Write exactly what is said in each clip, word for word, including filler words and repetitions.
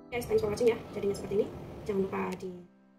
Guys, thanks for watching ya. Jadinya seperti ini. Jangan lupa di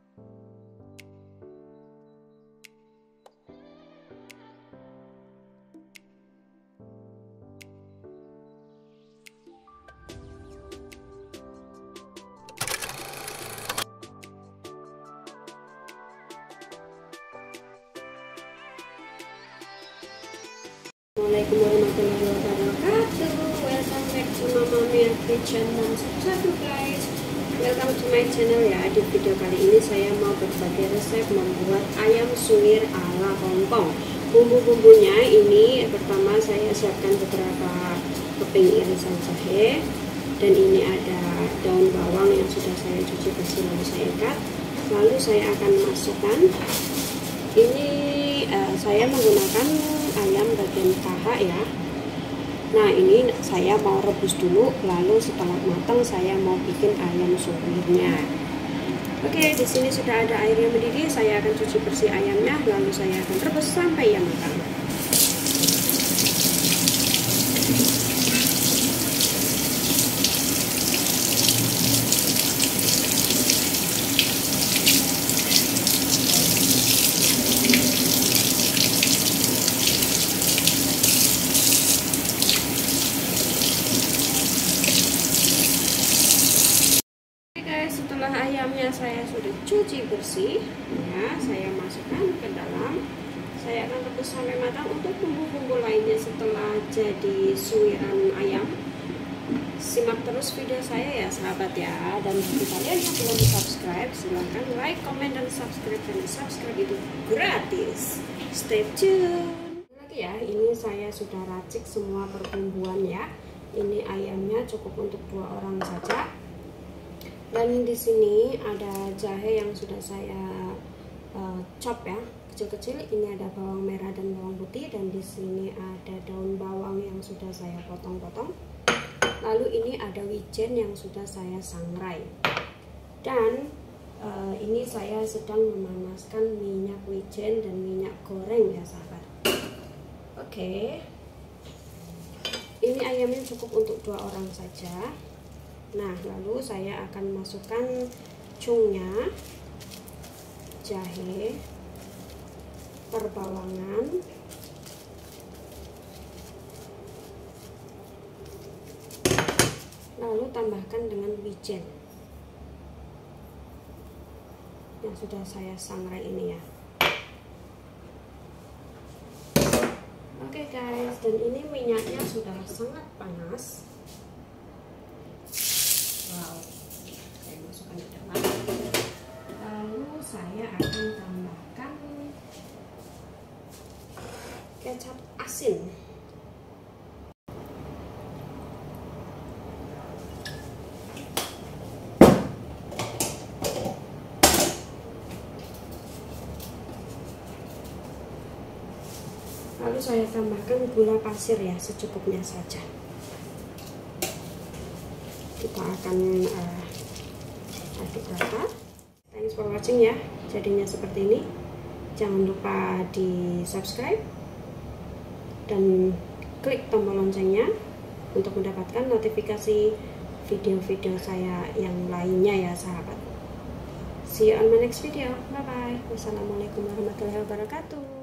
Assalamualaikum warahmatullahi wabarakatuh. Welcome back to Mama Mia Kitchen dan subscribe guys. Welcome to my channel ya. Di video kali ini saya mau berbagi resep membuat ayam suwir ala Hongkong. Bumbu-bumbunya ini pertama saya siapkan beberapa keping irisan jahe, dan ini ada daun bawang yang sudah saya cuci bersih lalu saya ikat. Lalu saya akan masukkan ini uh, saya menggunakan ayam bagian paha ya. Nah, ini saya mau rebus dulu, lalu setelah matang saya mau bikin ayam suwirnya. Oke, di sini sudah ada air yang mendidih, saya akan cuci bersih ayamnya, lalu saya akan rebus sampai ia matang. Setelah ayamnya saya sudah cuci bersih ya, saya masukkan ke dalam. Saya akan rebus sampai matang untuk bumbu-bumbu lainnya setelah jadi suwiran ayam. Simak terus video saya ya sahabat ya. Dan bagi kalian yang belum subscribe, silahkan like, comment, dan subscribe. Karena subscribe itu gratis. Stay tune. Lagi ya, ini saya sudah racik semua perbumbuan ya. Ini ayamnya cukup untuk dua orang saja. Dan di sini ada jahe yang sudah saya uh, chop ya, kecil-kecil. Ini ada bawang merah dan bawang putih, dan di sini ada daun bawang yang sudah saya potong-potong. Lalu ini ada wijen yang sudah saya sangrai. Dan uh, ini saya sedang memanaskan minyak wijen dan minyak goreng ya sahabat. Oke. Ini ayamnya cukup untuk dua orang saja. Nah, lalu saya akan masukkan cungnya, jahe, perbawangan, lalu tambahkan dengan wijen yang sudah saya sangrai ini ya. Oke guys, dan ini minyaknya sudah sangat panas. Wow, saya masukkan ke dalam. Lalu saya akan tambahkan kecap asin. Lalu saya tambahkan gula pasir ya, secukupnya saja. Kita akan uh, aduk rata. Thanks for watching ya. Jadinya seperti ini. Jangan lupa di subscribe dan klik tombol loncengnya untuk mendapatkan notifikasi video-video saya yang lainnya ya sahabat. See you on my next video. Bye bye. Wassalamualaikum warahmatullahi wabarakatuh.